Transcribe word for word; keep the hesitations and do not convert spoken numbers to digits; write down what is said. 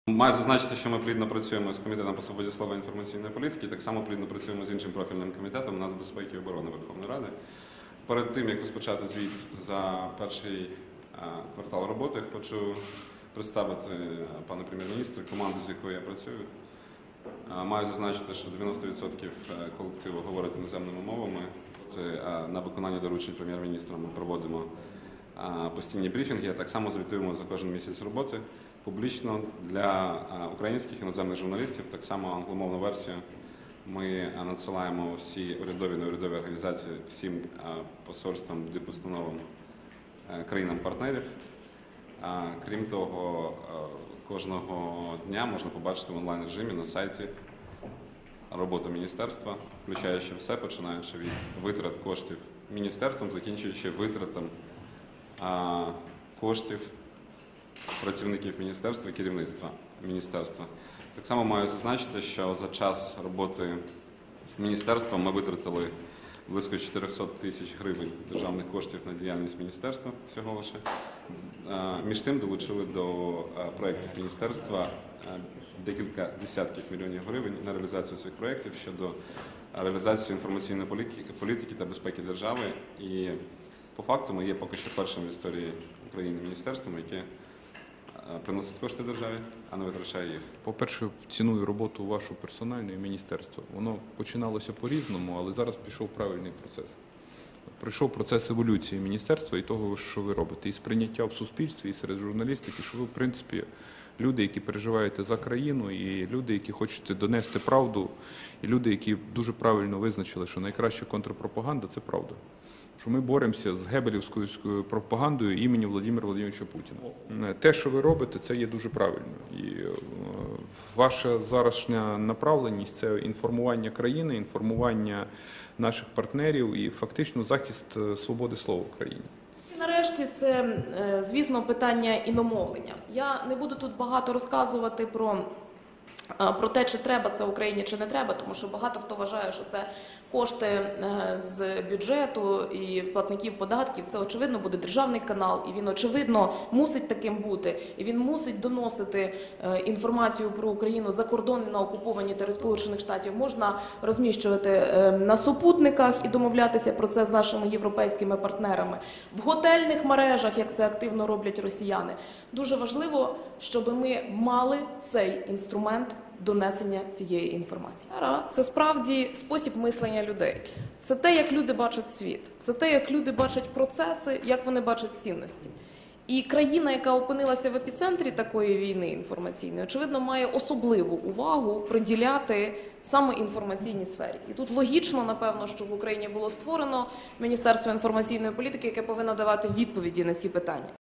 Маю зазначити, що ми плідно працюємо з Комітетом по свободі слова і інформаційної політики, так само плідно працюємо з іншим профільним комітетом нацбезпеки і оборони Верховної Ради. Перед тим, як розпочати звіт за перший квартал роботи, хочу представити пана прем'єр-міністра, команду, з якою я працюю. Маю зазначити, що дев'яносто відсотків колективу говорить іноземними мовами. Це на виконання доручень прем'єр-міністра ми проводимо постійні брифінги, а так само звітуємо за кожен місяць роботи публічно для українських іноземних журналістів. Так само англомовну версію ми надсилаємо всі урядові і неурядові організації, всім посольствам, дипустановам країнам-партнерів. Крім того, кожного дня можна побачити в онлайн-режимі на сайті роботу міністерства, включаючи все, починаючи від витрат коштів міністерством, закінчуючи витратом коштів працівників міністерства і керівництва міністерства. Так само маю зазначити, що за час роботи міністерства ми витратили близько чотирьохсот тисяч гривень державних коштів на діяльність міністерства всього лише. Між тим долучили до проєктів міністерства декілька десятків мільйонів гривень на реалізацію цих проєктів щодо реалізації інформаційної політики та безпеки держави. І по факту ми є поки що першим в історії України міністерством, яке приносить кошти державі, а не витрачає їх. По-перше, ціную роботу вашу персональну і міністерства. Воно починалося по-різному, але зараз пішов правильний процес. Пройшов процес еволюції міністерства і того, що ви робите. І сприйняття в суспільстві, і серед журналістики, що ви, в принципі, люди, які переживаєте за країну, і люди, які хочете донести правду, і люди, які дуже правильно визначили, що найкраща контрпропаганда – це правда. Що ми боремося з гебелівською пропагандою імені Володимира Володимировича Путіна. Те, що ви робите, це є дуже правильно. І ваша зарашня направленість – це інформування країни, інформування наших партнерів і фактично захист свободи слова в країні. Нарешті це, звісно, питання іномовлення. Я не буду тут багато розказувати про Про те, чи треба це Україні, чи не треба, тому що багато хто вважає, що це кошти з бюджету і платників податків. Це, очевидно, буде державний канал, і він, очевидно, мусить таким бути. І він мусить доносити інформацію про Україну за кордон на окуповані території Сполучених Штатів. Можна розміщувати на супутниках і домовлятися про це з нашими європейськими партнерами. В готельних мережах, як це активно роблять росіяни. Дуже важливо, щоб ми мали цей інструмент донесення цієї інформації. Це справді спосіб мислення людей. Це те, як люди бачать світ. Це те, як люди бачать процеси, як вони бачать цінності. І країна, яка опинилася в епіцентрі такої війни інформаційної, очевидно, має особливу увагу приділяти саме інформаційній сфері. І тут логічно, напевно, що в Україні було створено Міністерство інформаційної політики, яке повинно давати відповіді на ці питання.